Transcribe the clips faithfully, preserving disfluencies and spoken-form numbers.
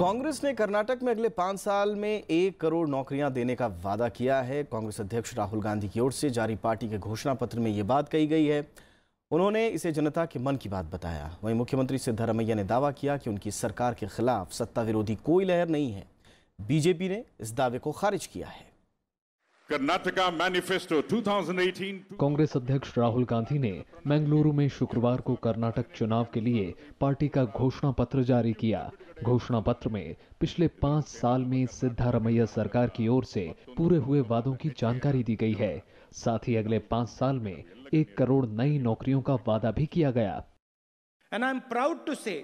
कांग्रेस ने कर्नाटक में अगले पांच साल में एक करोड़ नौकरियां देने का वादा किया है। कांग्रेस अध्यक्ष राहुल गांधी की ओर से जारी पार्टी के घोषणा पत्र में ये बात कही गई है। उन्होंने इसे जनता के मन की बात बताया। वहीं मुख्यमंत्री सिद्धारमैया ने दावा किया कि उनकी सरकार के खिलाफ सत्ता विरोधी कोई लहर नहीं है। बीजेपी ने इस दावे को खारिज किया है। कर्नाटका मैनिफेस्टो दो हज़ार अठारह। कांग्रेस अध्यक्ष राहुल गांधी ने बेंगलुरु में शुक्रवार को कर्नाटक चुनाव के लिए पार्टी का घोषणा पत्र जारी किया। घोषणा पत्र में पिछले पांच साल में सिद्धारमैया सरकार की ओर से पूरे हुए वादों की जानकारी दी गई है। साथ ही अगले पांच साल में एक करोड़ नई नौकरियों का वादा भी किया गया। And I'm proud to say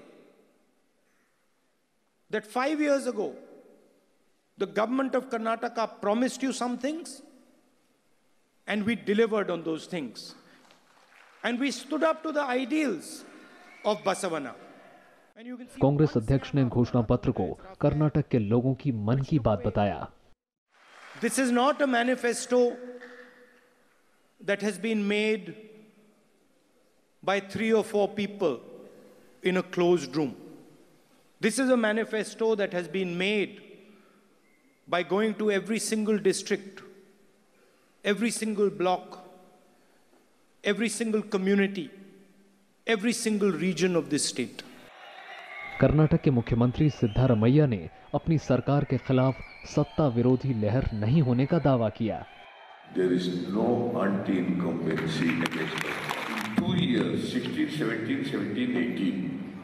that five years ago, the government of Karnataka promised you some things, and we delivered on those things. And we stood up to the ideals of Basavana. Congress अध्यक्ष ने घोषणा पत्र को कर्नाटक के लोगों की मन की बात बताया। This is not a manifesto that has been made by three or four people in a closed room. This is a manifesto that has been made by going to every single district, every single block, every single community, every single region of this state. Karnataka के मुख्यमंत्री सिद्धारमैया ने अपनी सरकार के खिलाफ सत्ता विरोधी लहर नहीं होने का दावा किया। There is no anti-incumbency against us. In two years, sixteen, seventeen, seventeen, eighteen,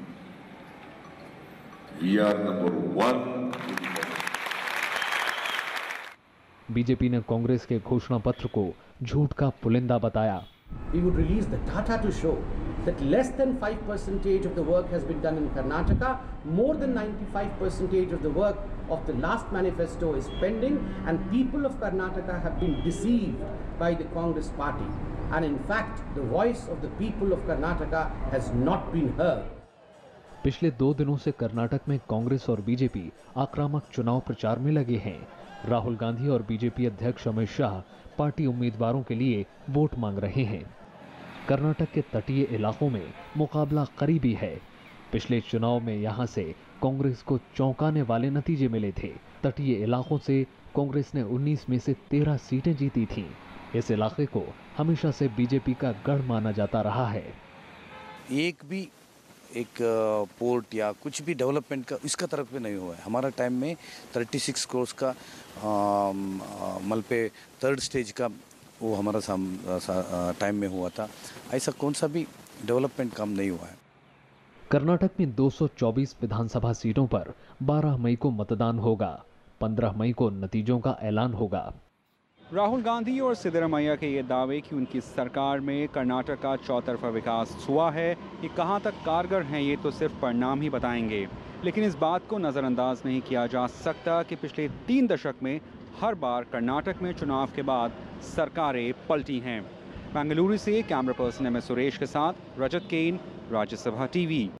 we are number one. BJP ने कांग्रेस के घोषणा पत्र को झूठ का पुलिंदा बताया। We would release the data to show that less than five percent of the work has been done in Karnataka. More than ninety-five percent of the work of the last manifesto is pending, and people of Karnataka have been deceived by the Congress party. And in fact, the voice of the people of Karnataka has not been heard. पिछले दो दिनों से कर्नाटक में कांग्रेस और BJP आक्रामक चुनाव प्रचार में लगे हैं। राहुल गांधी और बीजेपी अध्यक्ष अमित शाह पार्टी उम्मीदवारों के लिए वोट मांग रहे हैं। कर्नाटक के तटीय इलाकों में मुकाबला करीबी है। पिछले चुनाव में यहां से कांग्रेस को चौंकाने वाले नतीजे मिले थे। तटीय इलाकों से कांग्रेस ने उन्नीस में से तेरह सीटें जीती थीं। इस इलाके को हमेशा से बीजेपी का गढ़ माना जाता रहा है। एक भी एक पोर्ट या कुछ भी डेवलपमेंट का इसका तरफ पे नहीं हुआ है। हमारा टाइम में छत्तीस करोड़ का मलपे थर्ड स्टेज का वो हमारा टाइम में हुआ था। ऐसा कौन सा भी डेवलपमेंट काम नहीं हुआ है। कर्नाटक में दो सौ चौबीस विधानसभा सीटों पर बारह मई को मतदान होगा। पंद्रह मई को नतीजों का ऐलान होगा। राहुल गांधी और सिद्धारमैया के ये दावे कि उनकी सरकार में कर्नाटक का चौतरफा विकास हुआ है, ये कहां तक कारगर हैं ये तो सिर्फ परिणाम ही बताएंगे। लेकिन इस बात को नज़रअंदाज नहीं किया जा सकता कि पिछले तीन दशक में हर बार कर्नाटक में चुनाव के बाद सरकारें पलटी हैं। बेंगलुरु से camera person M S Suresh के साथ रजत केन, राज्यसभा टीवी।